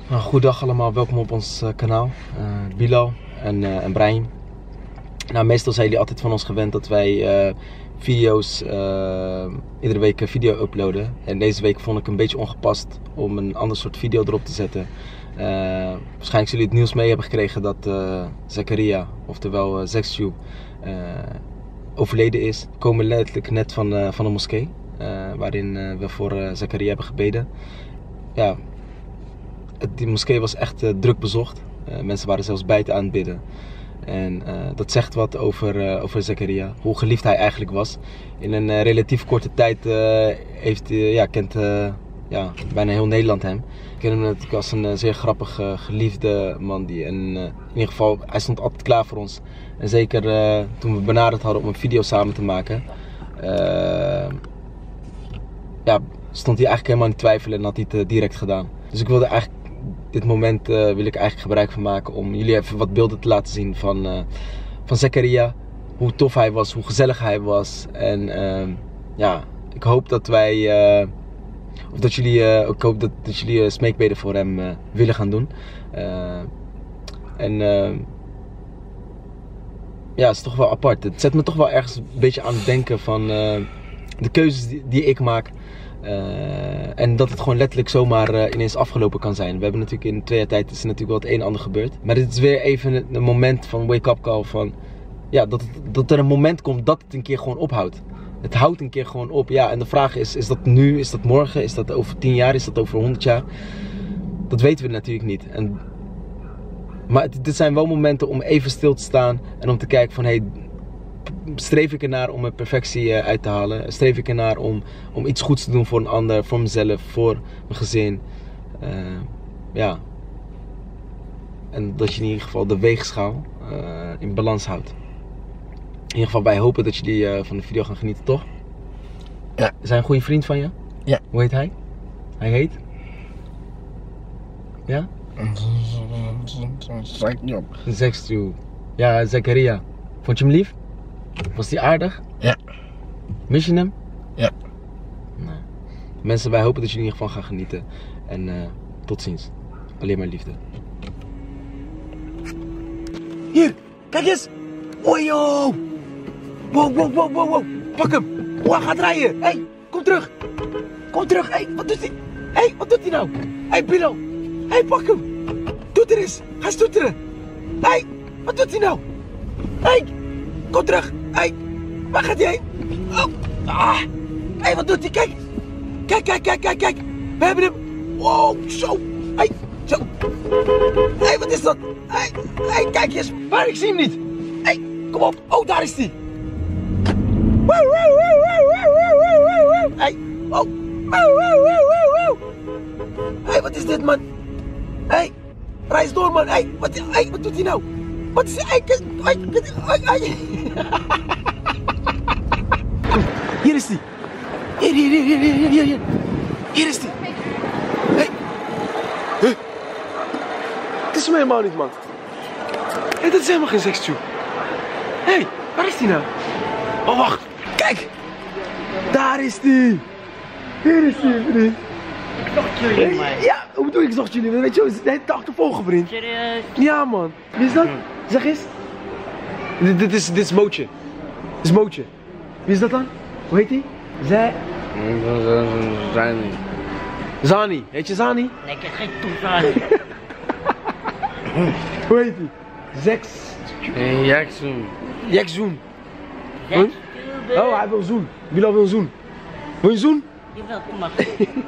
Nou, goedendag allemaal, welkom op ons kanaal. Bilal en Brahim. Nou, meestal zijn jullie altijd van ons gewend dat wij video's, iedere week een video uploaden. En deze week vond ik een beetje ongepast om een ander soort video erop te zetten. Waarschijnlijk zullen jullie het nieuws mee hebben gekregen dat Zakaria, oftewel Zextube, overleden is. We komen letterlijk net van een moskee, waarin we voor Zakaria hebben gebeden. Ja, die moskee was echt druk bezocht. Mensen waren zelfs buiten aan het bidden. En dat zegt wat over Zakaria, hoe geliefd hij eigenlijk was. In een relatief korte tijd kent bijna heel Nederland hem. Ik ken hem natuurlijk als een zeer grappig, geliefde man. In ieder geval, hij stond altijd klaar voor ons. En zeker toen we benaderd hadden om een video samen te maken, stond hij eigenlijk helemaal in twijfel en had hij het direct gedaan. Dus ik wilde eigenlijk, dit moment wil ik eigenlijk gebruik van maken om jullie even wat beelden te laten zien van Zakaria. Hoe tof hij was, hoe gezellig hij was. En ik hoop dat jullie smeekbeden voor hem willen gaan doen. Het is toch wel apart. Het zet me toch wel ergens een beetje aan het denken van de keuzes die ik maak. En dat het gewoon letterlijk zomaar ineens afgelopen kan zijn. We hebben natuurlijk in 2 jaar tijd is er natuurlijk wel het een en ander gebeurd. Maar dit is weer even een moment van wake-up call van dat er een moment komt dat het een keer gewoon ophoudt. Het houdt een keer gewoon op. Ja, en de vraag is dat nu, is dat morgen, is dat over 10 jaar, is dat over 100 jaar? Dat weten we natuurlijk niet. Maar dit zijn wel momenten om even stil te staan en om te kijken van streef ik ernaar om mijn perfectie uit te halen? Streef ik ernaar om iets goeds te doen voor een ander, voor mezelf, voor mijn gezin? En dat je in ieder geval de weegschaal in balans houdt. In ieder geval, wij hopen dat jullie van de video gaan genieten, toch? Ja. Is hij een goede vriend van je? Ja. Hoe heet hij? Hij heet? Ja? Zextube. Ja, Zakaria. Vond je hem lief? Was hij aardig? Ja. Mis je hem? Ja. Nee. Mensen, wij hopen dat jullie in ieder geval gaan genieten. En tot ziens. Alleen maar liefde. Hier, kijk eens. Ojo. Wow. Pak hem. Hij gaat rijden. Hé, kom terug. Kom terug. Hé, wat doet hij? Hé, wat doet hij nou? Hé, Bilal. Hé, pak hem. Doet er eens. Ga stoeteren. Hé, wat doet hij nou? Hé, kom terug. Hé, waar gaat hij heen? Oh. Hé, wat doet hij? Kijk. Kijk. We hebben hem. Wow, zo. Hé, zo. Hé, wat is dat? Hé, kijk eens. Waar, ik zie hem niet. Hé, kom op. Oh, daar is hij. Hé, oh. Hé, wat is dit, man? Hé, reis door, man. Hé, wat doet hij nou? Wat is hij? Hier is hij. Hier. Hier is hij. Hé. Het is hem helemaal niet, man. Hé, dat is helemaal geen Zextube. Hé, waar is hij nou? Oh, wacht. Kijk. Daar is hij. Hier is hij, vriend. Ik zocht jullie, man. Ja, hoe bedoel ik zocht jullie? Weet je wel, de hele dag achtervolgen, vriend. Serieus? Ja, man. Wie is dat? Zeg eens. Dit is Mootje. Dit is Mootje. Wie is dat dan? Hoe heet hij? Zani. Heet je Zani? Nee, ik heb geen toestaan. Hoe heet hij? Jekzoen. Oh, hij wil zoen. Bilal wil zoen. Wil je zoen? Je wilt, kom maar.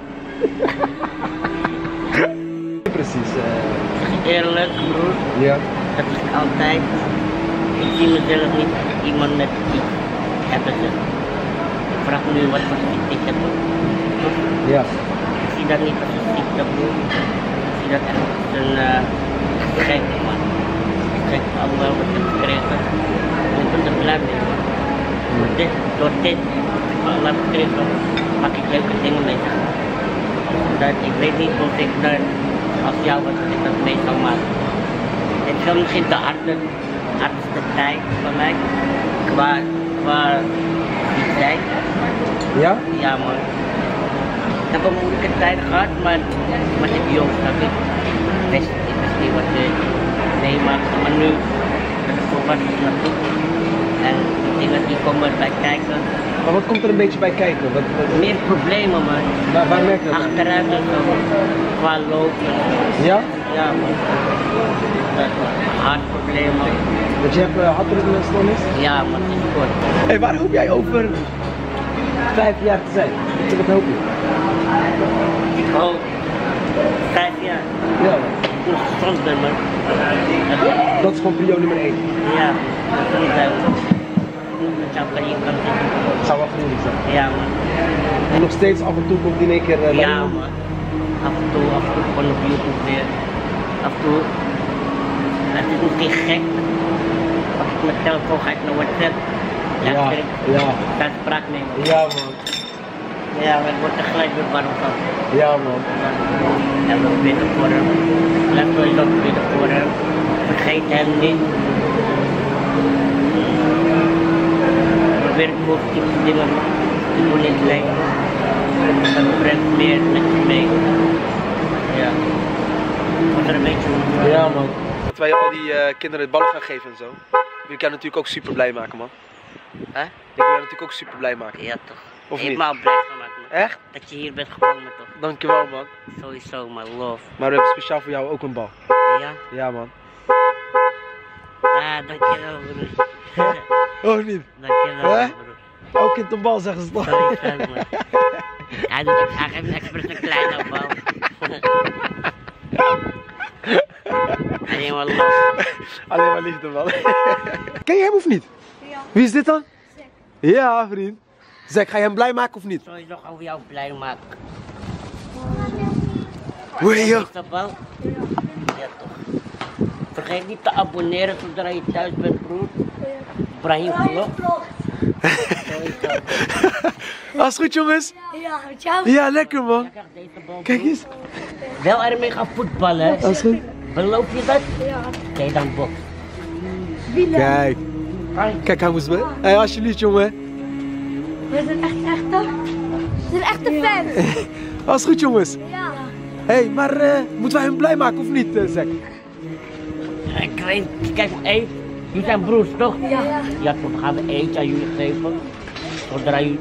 Precies. Eerlijk, broer. Ja. Dat is het altijd. Ik zie mezelf niet als iemand met iets hebben ze. Ik vraag nu wat voor ziekte ik heb. Ja. Ik zie dat niet als een ziekte, broer. Ik zie dat echt als een gek, man. Gek allemaal wat ik heb gekregen. Ik ben er blij mee, man. Door dit, wat ik allemaal heb gekregen, maak ik leuke dingen mee. Dat, ik weet niet of ik dat als jou wat ik dat mee zou maken. Het is misschien de hardste tijd van mij qua die tijd. Ja? Ja, man. Ik heb een moeilijke tijd gehad, maar ik ben jong, snap je? wist niet wat ze meemaakte, maar nu ben ik volwassen naartoe. En die dingen die komen erbij kijken. Maar wat komt er een beetje bij kijken? Meer problemen, man. Waar merk je dat? Achteruit en zo, qua lopen. Ja? Ja, man. Hartproblemen. Dat je hebt hartritmestoornis? Ja, man, dat is goed. Hey, waar hoop jij over 5 jaar te zijn? Wat hoop je? Ik hoop 5 jaar. Ja. Ik moet gezond ben, man. Dat is gewoon prio nummer 1. Ja, gezond zijn. Dat zou kan je kan zitten. Dat zou wel genoeg zijn. Ja, man. En nog steeds af en toe komt in één keer Ja, man. Af en toe gewoon op YouTube weer. Af en toe. Het is misschien gek. Als ik mijn telefoon ga ik naar WhatsApp. Luister ik. Ja. Daar spraak nemen. Ja, man. Ja, maar het wordt tegelijk weer warm van. Ja, man. En we bidden voor hem. Laten we ook bidden voor hem. Vergeet hem niet. Probeer positieve dingen te doen in het leven. Dat brengt meer met je mee. Ja. Wat er een beetje hoe. Ja, man. Dat wij al die kinderen de ballen gaan geven en zo. Die kan natuurlijk ook super blij maken, man. Hè? Die kan natuurlijk ook super blij maken. Ja, toch. Of niet? Helemaal blij gemaakt, man. Echt? Dat je hier bent gekomen, toch? Dankjewel, man. Sowieso, man. Love. Maar we hebben speciaal voor jou ook een bal. Ja? Ja, man. Ah, dankjewel, broer. Oh, niet? Dankjewel, Hè? broer. Elk kind een bal, zeggen ze toch? Sowieso, man. Hij geeft expres een kleine bal. Alleen maar love. Alleen maar liefde, man. Ken je hem of niet? Ja. Wie is dit dan? Zek. Ja, vriend. Zeg, ga je hem blij maken of niet? Sowieso gaan we jou blij maken. Hoe heet je? Is dat wel? Ja, toch. Vergeet niet te abonneren zodra je thuis bent, broer. Brahim Vlog. Sowieso. Alles goed, jongens? Ja, met jou? Ja, lekker, man. Jij krijgt deze bal, Kijk broer. eens. Wel ermee gaan voetballen, hè? Alles goed? Beloof je dat? Ja. Kijk dan box. Kijk. Kijk, hij moest me. Hé, alsjeblieft, jongen. We zijn echt echte. We zijn echte fans. Alles goed, jongens? Ja. Hé, maar moeten wij hem blij maken of niet, Zek? Ik weet, kijk, jullie zijn broers, toch? Ja. Ja, toch, dan gaan we eten aan jullie geven. Zodra jullie,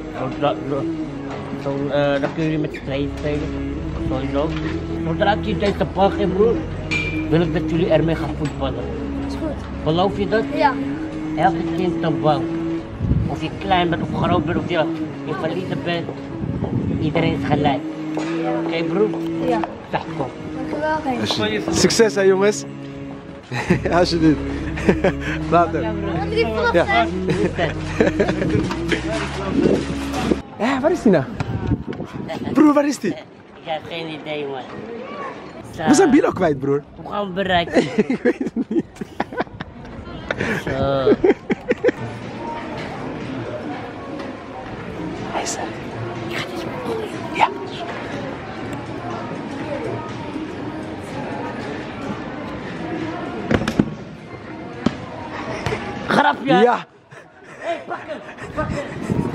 dan kunnen jullie met z'n tweeën spelen. Sowieso. Zodra ik je deze bal geef, broer, wil ik dat jullie ermee gaan voetballen. Is goed. Beloof je dat? Ja. Elke kind een bal. Of je klein bent of groot bent of je invalide bent. Iedereen is gelijk. Oké, broer? Ja. Ja, kom. Dankjewel. Succes, hè, jongens. Alsjeblieft. Later. Hebben die vlog Ja. zijn? Hé, waar is die nou? Broer, waar is die? Ik heb geen idee, man. We zijn Bilo kwijt, broer. Hoe gaan we bereiken? Ik weet het niet. Zo. Hij is er. Ja. Grapje! Ja. Hey, pak hem! Pak hem!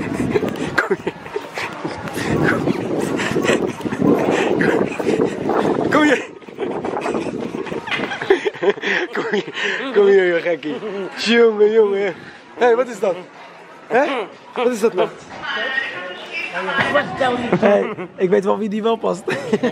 Kom hier. Kom hier. Kom hier, je gekkie. Jongen, jongen. Hé, wat is dat? Hè? Wat is dat nou? Wat stel je? Hey, ik weet wel wie die wel past.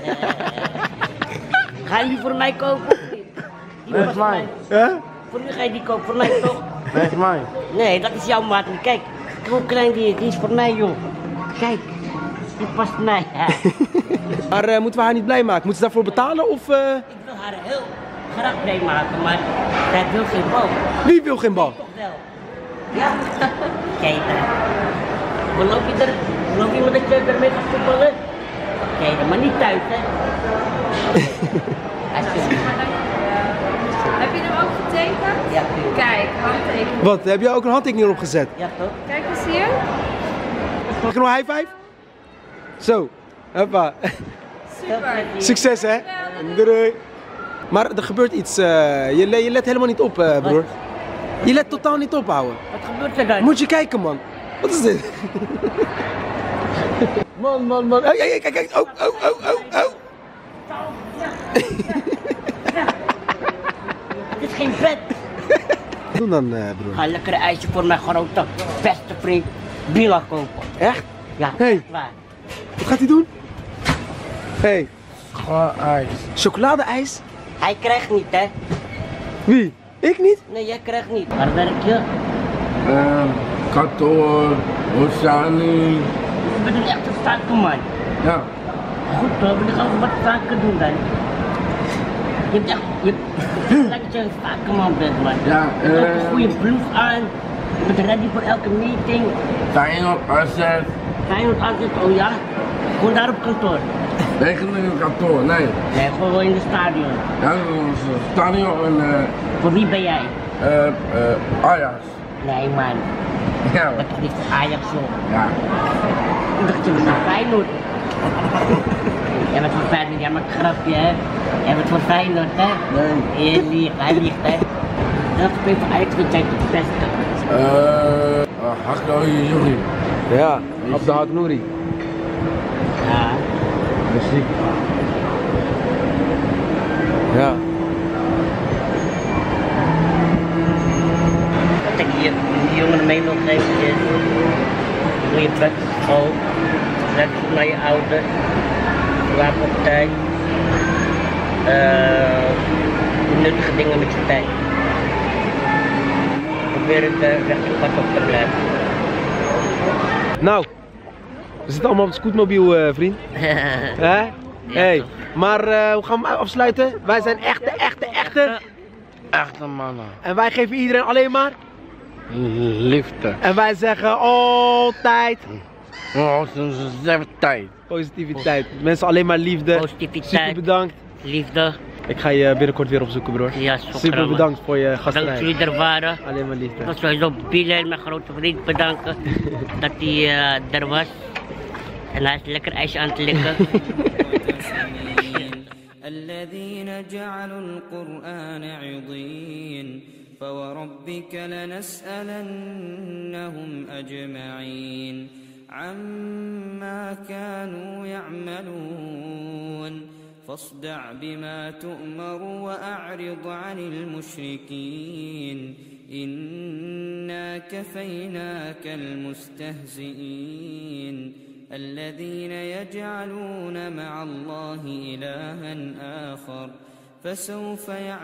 Ga je die voor mij kopen? of niet? Die Dat past is mij. Hè? Voor wie ga je die kopen? Voor mij toch? Dat is mij. Nee, dat is jouw maat. Kijk, kijk hoe klein die is. Die is voor mij, joh. Kijk, die past mij. Ja. Maar moeten we haar niet blij maken? Moeten ze daarvoor betalen of... Ik wil haar heel graag blij maken, maar zij wil geen bal. Wie wil geen bal? Toch wel? Ja? Kijk dan. Beloof je er? Beloof je me dat je ermee gaat voetballen? Kijk dan, maar niet thuis, hè? Alsjeblieft. Heb je hem ook getekend? Ja, tuurlijk. Kijk, handtekening. Wat, heb je ook een handtekening erop gezet? Ja, toch? Kijk eens hier. Mag ik nog een high five? Zo, hoppa. Super. Succes, hè? Doei. Maar er gebeurt iets, je let helemaal niet op, broer. Je let totaal niet op, ouwe. Wat gebeurt er dan? Moet je kijken, man. Wat is dit? Man. Hey, kijk. Oh. geen bed. Doe dan, broer. Ga lekker een ijsje voor mijn grote beste vriend Bila kopen. Echt? Ja, Hey. echt waar. Wat gaat hij doen? Hey, Gewoon ijs. chocoladeijs? Hij krijgt niet, hè? Wie? Ik niet? Nee, jij krijgt niet. Waar werk je? Kantoor, Oceanie. Je bent een echte zakenman. Ja. Goed hoor, we gaan wat zaken doen dan. Je hebt echt, lijkt dat je een zakenman bent, man. Ja, Je hebt een goede blouse aan. Je bent ready voor elke meeting. Feyenoord, AZ. Feyenoord altijd, oh ja? Gewoon daar op kantoor. Eigenlijk in het kantoor, nee. Nee, gewoon wel in het stadion. Ja, dat is ons stadion en Voor wie ben jij? Ajax. Nee man, Ja, dat is toch niet voor Ajax joh. ja. Ik dacht je was voor Feyenoord. Jij bent voor Feyenoord, jij maakt een grapje hè. Jij bent voor Feyenoord hè. Nee. Hij liegt hè. Dat ben je voor Ajax, want jij bent de beste. Hakko Juri. Ja, op de Haknouri. Ja. Muziek. Ja. Wat ik hier die jongen mee wil geven is, doe je bed op school, let goed naar je ouders, slaap op tijd, doe nuttige dingen met je tijd. Probeer het recht pad op te blijven. Nou, we zitten allemaal op het scootmobiel, vriend. Hè? Hey, maar hoe gaan we afsluiten? Wij zijn echte Echte mannen. en wij geven iedereen alleen maar. Liefde. En wij zeggen altijd Oh, onze tijd. positiviteit. Mensen alleen maar liefde. Positiviteit. Super bedankt. Liefde. Ik ga je binnenkort weer opzoeken, broer. Ja, Super bedankt voor je Bedankt dat gastvrijheid. jullie er waren. Alleen maar liefde. Ik wil sowieso Bilal, mijn grote vriend, bedanken dat hij er was. En hij is lekker ijsje aan het likken. الذين جعلوا القرآن عضين فوربك لنسألنهم أجمعين عما كانوا يعملون فاصدع بما تؤمر وأعرض عن المشركين إنا كفيناك المستهزئين الذين يجعلون مع الله إلها آخر فسوف يعلمون